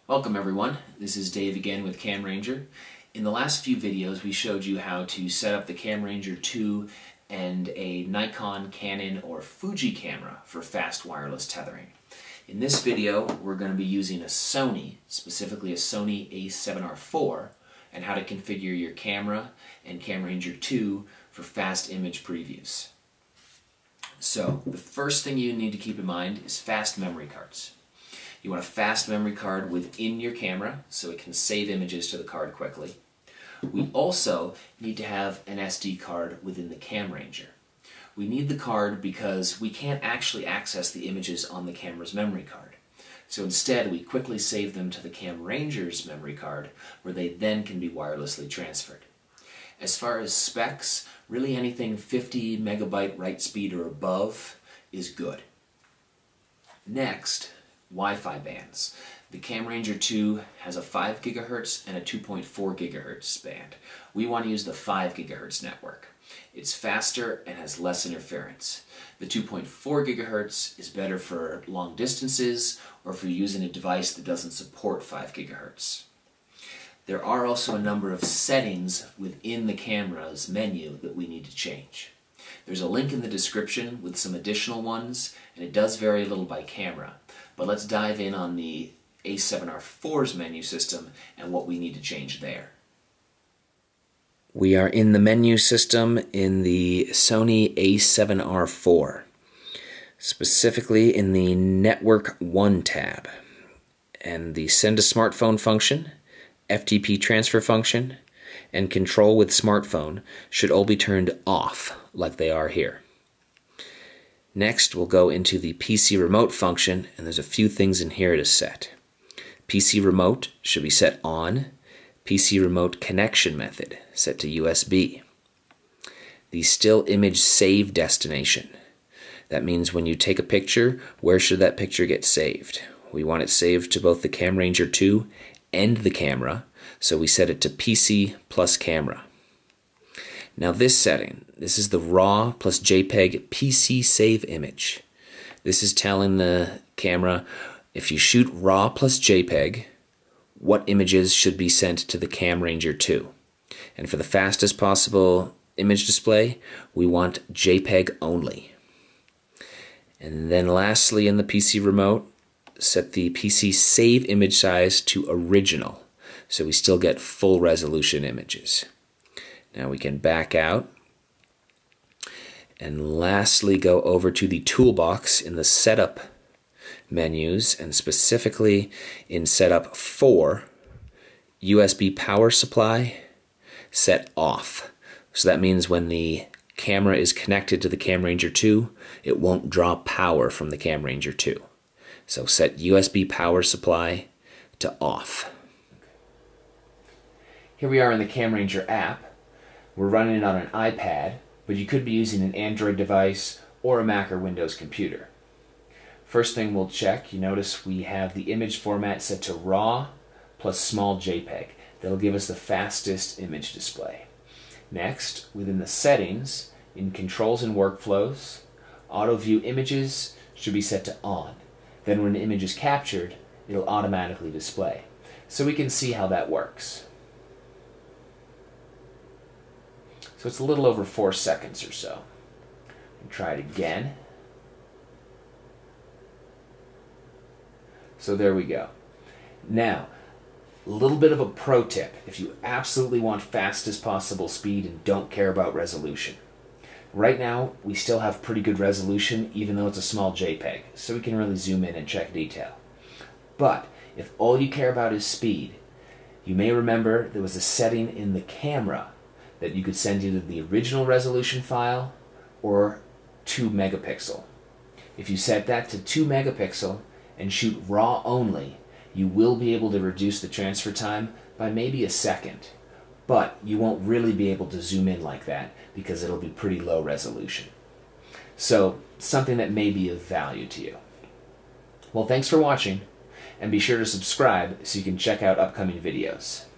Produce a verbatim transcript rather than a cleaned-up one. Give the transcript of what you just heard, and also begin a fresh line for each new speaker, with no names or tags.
Welcome everyone, this is Dave again with CamRanger. In the last few videos we showed you how to set up the CamRanger two and a Nikon, Canon, or Fuji camera for fast wireless tethering. In this video we're going to be using a Sony, specifically a Sony A seven R four, and how to configure your camera and CamRanger two for fast image previews. So the first thing you need to keep in mind is fast memory cards. You want a fast memory card within your camera so it can save images to the card quickly. We also need to have an S D card within the CamRanger. We need the card because we can't actually access the images on the camera's memory card. So instead we quickly save them to the CamRanger's memory card where they then can be wirelessly transferred. As far as specs, really anything fifty megabyte write speed or above is good. Next, Wi-Fi bands. The CamRanger two has a five gigahertz and a two point four gigahertz band. We want to use the five gigahertz network. It's faster and has less interference. The two point four gigahertz is better for long distances or if you're using a device that doesn't support five gigahertz. There are also a number of settings within the camera's menu that we need to change. There's a link in the description with some additional ones, and it does vary a little by camera. But let's dive in on the A seven R four's menu system and what we need to change there. We are in the menu system in the Sony A seven R four, specifically in the Network one tab. And the Send to Smartphone function, F T P transfer function, and control with smartphone should all be turned off like they are here. Next, we'll go into the P C remote function, and there's a few things in here to set. P C remote should be set on. P C remote connection method set to U S B. The still image save destination. That means when you take a picture, where should that picture get saved? We want it saved to both the CamRanger two and the camera, so we set it to P C plus camera. Now this setting, this is the RAW plus JPEG P C save image. This is telling the camera if you shoot RAW plus JPEG, what images should be sent to the CamRanger two. And for the fastest possible image display, we want JPEG only. And then lastly in the P C remote, set the P C save image size to original, so we still get full resolution images. Now we can back out and lastly go over to the toolbox in the setup menus, and specifically in setup four, U S B power supply set off. So that means when the camera is connected to the CamRanger two, it won't draw power from the CamRanger two. So set U S B power supply to off. Here we are in the CamRanger app. We're running it on an iPad, but you could be using an Android device or a Mac or Windows computer. First thing we'll check, you notice we have the image format set to RAW plus small JPEG. That'll give us the fastest image display. Next, within the settings, in Controls and Workflows, Auto View Images should be set to On. Then when an image is captured, it'll automatically display. So we can see how that works. So it's a little over four seconds or so. And try it again. So there we go. Now, a little bit of a pro tip if you absolutely want fastest possible speed and don't care about resolution. Right now, we still have pretty good resolution even though it's a small JPEG, so we can really zoom in and check detail. But if all you care about is speed, you may remember there was a setting in the camera that you could send either the original resolution file or two megapixel. If you set that to two megapixel and shoot RAW only, you will be able to reduce the transfer time by maybe a second. But you won't really be able to zoom in like that because it'll be pretty low resolution. So, something that may be of value to you. Well, thanks for watching, and be sure to subscribe so you can check out upcoming videos.